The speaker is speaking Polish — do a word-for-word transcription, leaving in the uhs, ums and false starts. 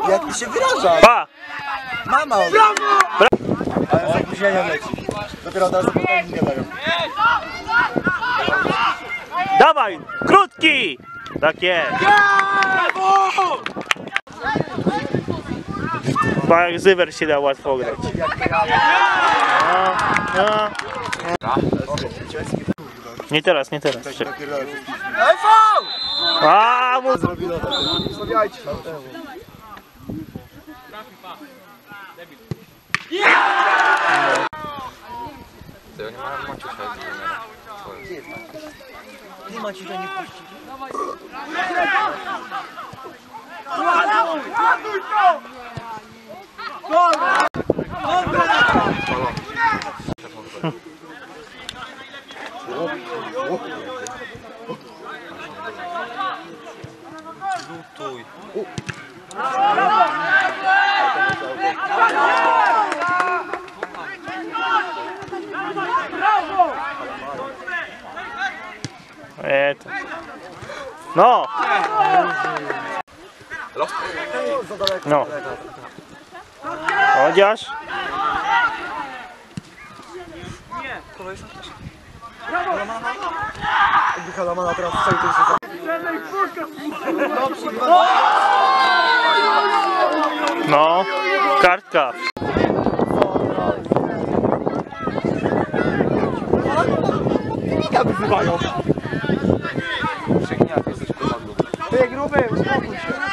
Jak ty się wyrażasz? Pa! Mama! Brawo! Ale z opóźnieniem leci. Dopiero teraz zapomniałem, nie dają. Dawaj! Krótki! Tak jest! Chyba jak Zywer się da łatwo grać. No, no. Nie teraz, nie teraz. A, mu... Stawiajcie się. To nie ma Maciusia. Nie ma ci, że nie puści. Lutuj. Eto. No! No. Chociaż? Jakby Halamana teraz strzelił, to już jest... No. Kartka. Mika wyzywają. Przegniaty jesteś kurwa. Ty gruby, uspokój się.